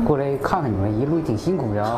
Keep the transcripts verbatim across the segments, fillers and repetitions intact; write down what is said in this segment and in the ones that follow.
过来看看你们，一路挺辛苦的啊。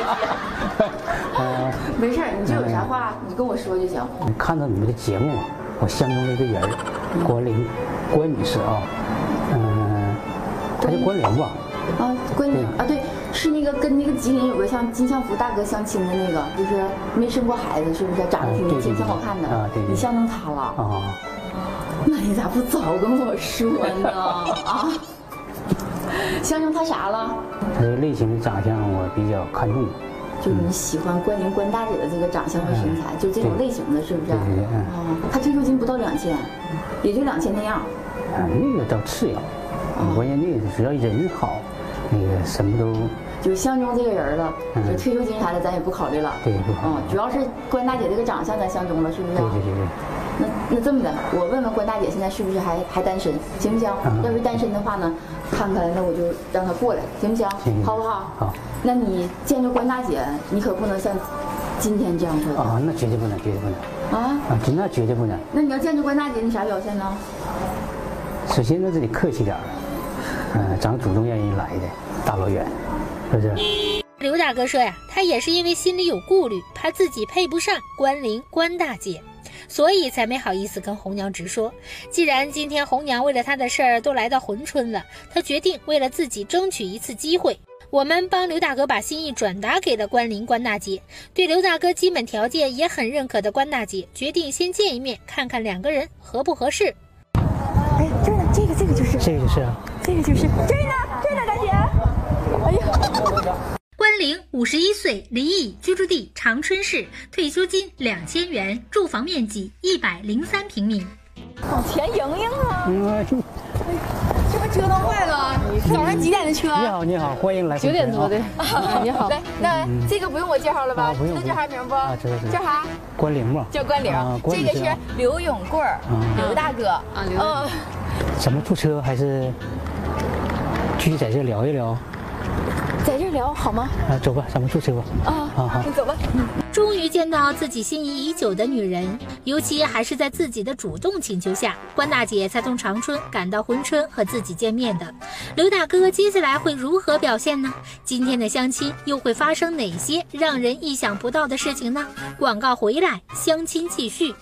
呃，没事，你就有啥话你跟我说就行。 看到你们的节目，我相中了一个人，关玲，关女士啊，嗯，她叫关玲吧？ 啊，关玲啊，对，是那个跟那个吉林有个像金相福大哥相亲的那个，就是没生过孩子，是不是？长得挺年轻、挺好看的。啊，对。你相中他了？啊。那你咋不早跟我说呢？啊？相中他啥了？ 他的类型的长相我比较看重。 就是你喜欢关玲关大姐的这个长相和身材，就这种类型的，是不是？ 对对对。 哦，他退休金不到两千，也就两千那样。 啊，那个倒次要，关键那个只要人好，那个什么都。 就相中这个人了，就退休金啥的咱也不考虑了。 对，不考虑。 嗯，主要是关大姐这个长相咱相中了，是不是？ 对对对对。 那那这么的，我问问关大姐现在是不是还还单身，行不行？要是单身的话呢，看看那我就让她过来，行不行？好不好？ 好。 那你见着关大姐，你可不能像今天这样说的啊！那绝对不能，绝对不能啊！啊，那绝对不能。 那你要见着关大姐，你啥表现呢？ 首先呢，这里客气点儿，嗯、呃，咱主动愿意来的，大老远，是不是？ 刘大哥说呀，他也是因为心里有顾虑，怕自己配不上关玲关大姐，所以才没好意思跟红娘直说。既然今天红娘为了他的事儿都来到珲春了，他决定为了自己争取一次机会。我们帮刘大哥把心意转达给了关玲关大姐，对刘大哥基本条件也很认可的关大姐决定先见一面，看看两个人合不合适。 哎，这儿呢，这个这个就是， 这个就是啊， 这个就是这儿呢，这儿呢，大姐。哎呀， 关玲五十一岁，离异，居住地长春市，退休金两千元，住房面积一百零三平米。 往前迎迎啊！ 嗯， 这不折腾坏了。早上几点的车？ 你好，你好，欢迎来。 九点多的。你好。 来，那这个不用我介绍了吧？ 不用。 知道叫啥名不？ 啊，知道知道。 叫啥？ 关玲吧。 叫关玲。这个是刘永贵，刘大哥。啊， 刘。嗯。 咱们坐车还是继续在这聊一聊？ 在这聊好吗？ 啊，走吧，咱们坐车吧。 啊，好好，你走吧。 终于见到自己心仪已久的女人，尤其还是在自己的主动请求下，关大姐才从长春赶到珲春和自己见面的。刘大哥接下来会如何表现呢？今天的相亲又会发生哪些让人意想不到的事情呢？广告回来，相亲继续。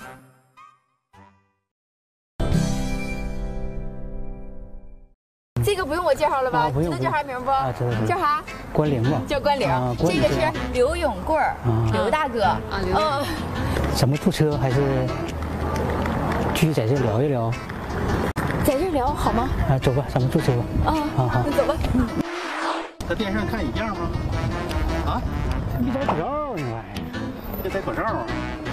这个不用我介绍了吧？ 啊，不用。 知道叫啥名不？ 啊，知道知道。 叫啥？ 关玲吧。 叫关玲。 啊， 这个是刘永贵，刘大哥。啊， 刘。嗯。 咱们坐车还是继续在这聊一聊？ 在这聊好吗？ 啊，走吧，咱们坐车吧。 啊，好好，你走吧。 在电视上看一样吗？啊？ 没戴口罩呢，玩意儿。 没戴口罩啊？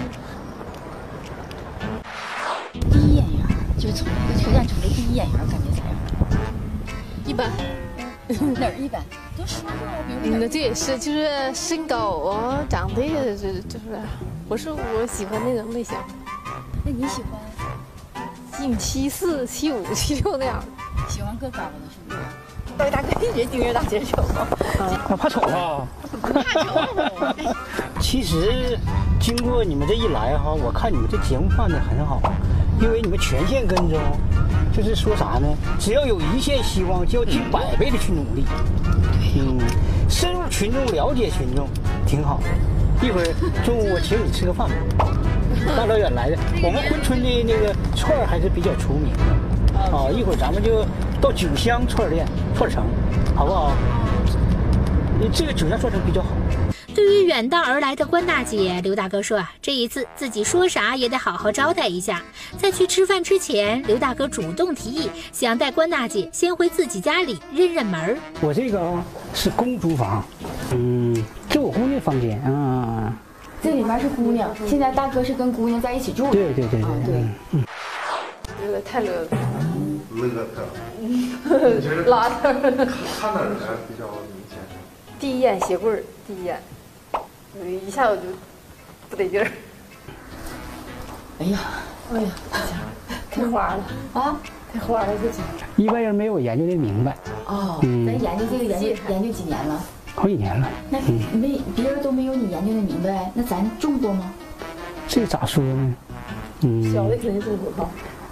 第一眼缘，就是从一个车站出来，第一眼缘感觉咋样？ 一般。 哪儿一般？都说过了，比如那这也是，就是身高啊，长得也是，就是不是我喜欢那种类型。 那你喜欢？ 一米七四、七五、七六那样。 喜欢个高的，是不是？大大哥一直盯着大姐瞅。 啊，怕丑啊？ 不怕丑。 其实经过你们这一来哈，我看你们这节目办得很好，因为你们全线跟踪，就是说啥呢？只要有一线希望，就要尽百倍的去努力。嗯，深入群众，了解群众，挺好。一会儿中午我请你吃个饭，大老远来的，我们珲春的那个串儿还是比较出名的。啊，一会儿咱们就到九香串店串城，好不好？这个九香串城比较好。 对于远道而来的关大姐，刘大哥说啊，这一次自己说啥也得好好招待一下。在去吃饭之前，刘大哥主动提议，想带关大姐先回自己家里认认门。 我这个是公租房，嗯，这我姑娘房间啊。 这里面是姑娘，现在大哥是跟姑娘在一起住的。 对对对对对。嗯。 有点太乐了。 乐的。 拉的。 看哪儿呢比较明显？ 第一眼鞋柜儿，第一眼。一下我就不得劲儿。 哎呀， 哎呀，开花了啊！开花了，这家。 一般人没有研究的明白。 哦，咱研究这个研究研究几年了？ 好几年了。 那没别人都没有你研究的明白，那咱种过吗？ 这咋说呢？ 嗯，小的肯定种过哈。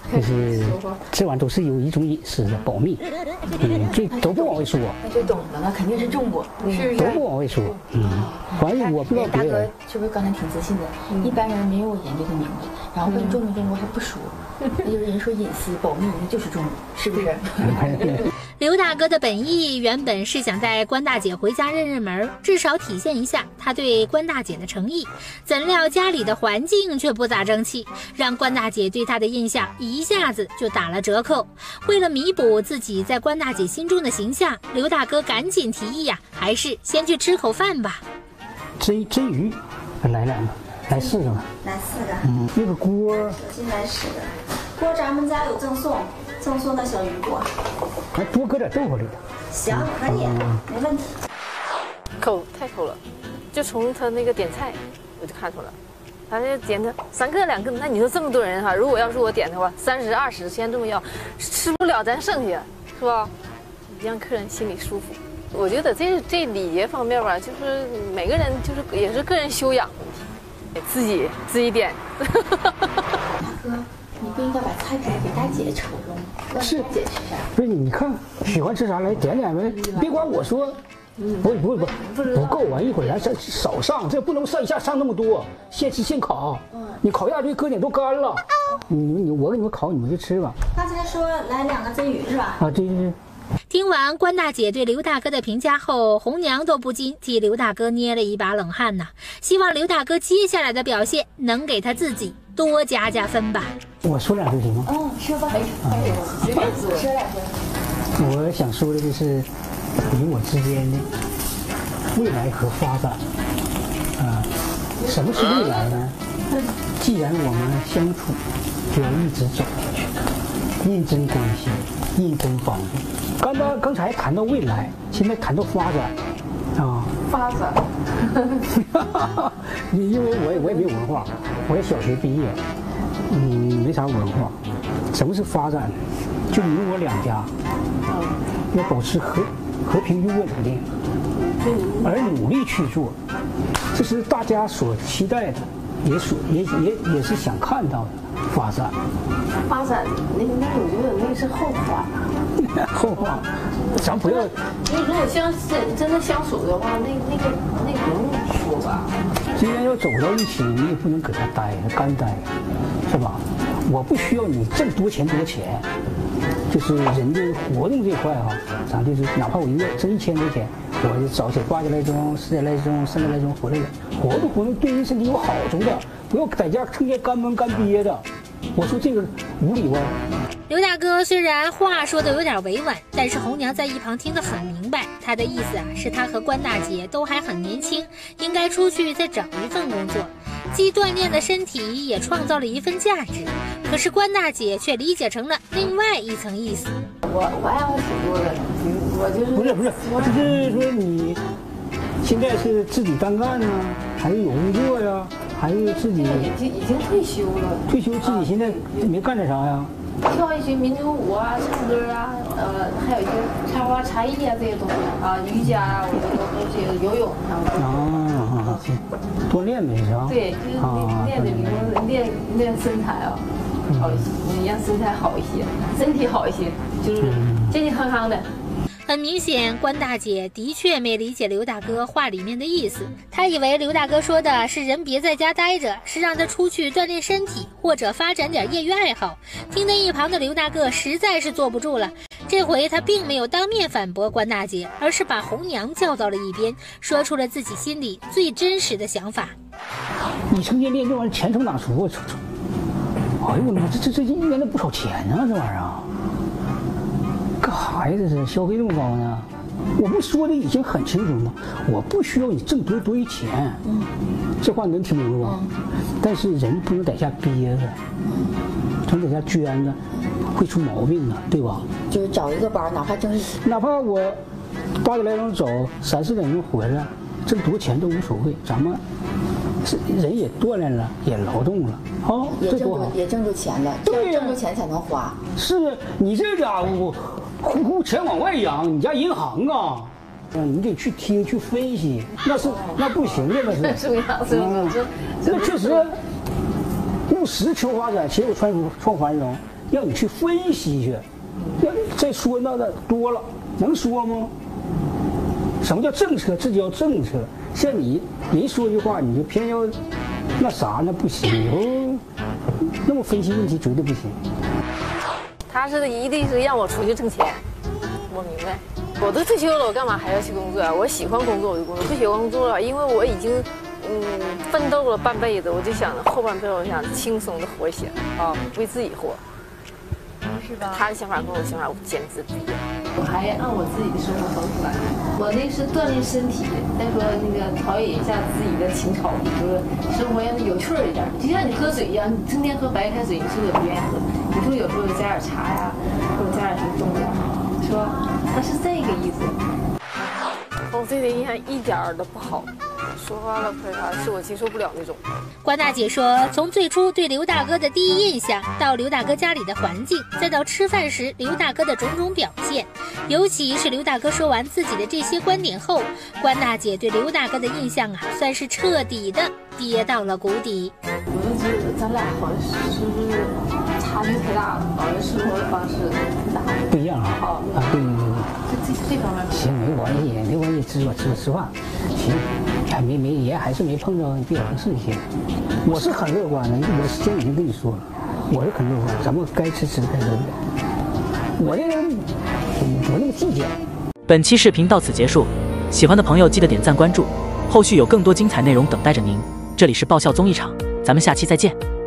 就是这玩意都是有一种隐私的保密，嗯，这都不往外说。 那就懂了，那肯定是中过，是不是？ 都不往外说，嗯，反正我不知道别人。 大哥是不是刚才挺自信的？一般人没有研究的明白，然后问中没中过还不说，那就是人说隐私保密，那就是中过，是不是？ 刘大哥的本意原本是想带关大姐回家认认门，至少体现一下他对关大姐的诚意。怎料家里的环境却不咋争气，让关大姐对他的印象一下子就打了折扣。为了弥补自己在关大姐心中的形象，刘大哥赶紧提议呀、啊，还是先去吃口饭吧。 真真鱼，来两个，来四个吧。 来四个。 嗯，那个锅。 首先来四个。锅咱们家有赠送。赠送的小鱼锅， 还多搁点豆腐里。 行，可以，没问题。 抠太抠了，就从他那个点菜我就看出了，他就点的三个两个，那你说这么多人哈，如果要是我点的话，三十二十先这么要，吃不了咱剩下，是吧？让客人心里舒服。我觉得这这礼节方面吧，就是每个人就是也是个人修养问题，自己自己点。 大哥。你不应该把菜谱给大姐瞅着吗？ 是， 姐吃啥？ 不是，你看喜欢吃啥来点点呗，别管我说。不不不不够啊！一会儿咱少上，这不能上一下上那么多，现吃现烤。你烤鸭这搁点都干了。你你我给你们烤，你们就吃吧。 刚才说来两个真鱼是吧？ 啊，对对对。 听完关大姐对刘大哥的评价后，红娘都不禁替刘大哥捏了一把冷汗呐。希望刘大哥接下来的表现能给他自己多加加分吧。 我说两句行吗？ 哦，说吧，随便说，说两句。 我想说的就是你我之间的未来和发展。啊，什么是未来呢？既然我们相处，就要一直走下去，认真关心，认真帮助。刚刚刚才谈到未来，现在谈到发展，啊， 发展。 因为我也我也没文化，我也小学毕业，嗯，没啥文化。什么是发展？就你我两家，要保持和和平与稳定，而努力去做，这是大家所期待的，也所也也也是想看到的发展。 发展，那个那我觉得那个是后话。 后话，咱不要。 你如果相真真的相处的话，那那个那个不用说吧。 既然要走到一起，你也不能搁这待着干待，是吧？我不需要你挣多钱多钱，就是人的活动这块啊，咱就是哪怕我一个挣一千块钱，我就早起八点来钟、四点来钟、三点来钟回来了，活动活动对人身体有好处的，不要在家成天干闷干憋的。我说这个无理哇。 刘大哥虽然话说的有点委婉，但是红娘在一旁听得很明白，他的意思啊是他和关大姐都还很年轻，应该出去再找一份工作，既锻炼了身体，也创造了一份价值。可是关大姐却理解成了另外一层意思。 我我爱好挺多的，我就是不是不是，就是说你现在是自己单干呢，还是有工作呀？还是自己已经已经退休了？ 退休自己现在没干点啥呀？ 跳一些民族舞啊，唱歌啊，呃，还有一些插花、茶艺啊这些东西啊，瑜伽啊，我都都是游泳啊。 啊，多练呗是吧？ 对，就是练的比如练练身材啊，好一些，让身材好一些，身体好一些，就是健健康康的。 很明显，关大姐的确没理解刘大哥话里面的意思。她以为刘大哥说的是人别在家待着，是让他出去锻炼身体，或者发展点业余爱好。听得一旁的刘大哥实在是坐不住了。这回他并没有当面反驳关大姐，而是把红娘叫到了一边，说出了自己心里最真实的想法。 你成天练这玩意儿，钱从哪出？我瞅瞅，哎呦我妈，这这这一年得不少钱啊，这玩意儿啊！干啥呀？这是消费这么高呢？我不说的已经很清楚吗？我不需要你挣多多余钱，嗯，这话你能听明白吧？嗯、但是人不能在家憋着，总在家捐着，会出毛病的，对吧？ 就是找一个班，哪怕挣， 哪怕我八点来钟走，三四点钟回来，挣多钱都无所谓，咱们是人也锻炼了，也劳动了，啊、哦， 也挣这多好， 也挣着钱了， 对呀， 挣着钱才能花。 是你这家伙。呼呼钱往外扬，你家银行啊，嗯，你得去听去分析，那是那不行的，那是。 是这是嗯，那确实务实求发展，且有创创繁荣。 让你去分析去。要再说那的多了，能说吗？什么叫政策？这叫政策。像你人说句话，你就偏要那啥，那不行。以后那么分析问题绝对不行。 他是一定是让我出去挣钱，我明白。我都退休了，我干嘛还要去工作啊？我喜欢工作我就工作，不喜欢工作了，因为我已经嗯奋斗了半辈子，我就想后半辈子我想轻松的活一些啊，为自己活。 是吧？ 他的想法跟我的想法简直不一样。 我还按我自己的生活方式来，我那是锻炼身体，再说那个陶冶一下自己的情操，就是生活让它有趣儿一点。就像你喝水一样，你成天喝白开水，你是不是也不愿意喝？你说有时候加点茶呀，或者加点什么东西，是吧？他是这个意思。 我对他印象一点儿都不好，说话了亏他是我接受不了那种。 关大姐说，从最初对刘大哥的第一印象，到刘大哥家里的环境，再到吃饭时刘大哥的种种表现，尤其是刘大哥说完自己的这些观点后，关大姐对刘大哥的印象啊，算是彻底的跌到了谷底。 我就觉得咱俩好像是不是差距太大了，好像生活的方式太大了， 不一样啊！ 好啊，对对对。 这这方面行，没关系，没关系，吃吧吃吧吃饭。行，还没没也还是没碰着比较合适的些。我是很乐观的，我之前已经跟你说了，我是很乐观，咱们该吃吃该喝喝。我这人不那么计较。 本期视频到此结束，喜欢的朋友记得点赞关注，后续有更多精彩内容等待着您。这里是爆笑综艺场，咱们下期再见。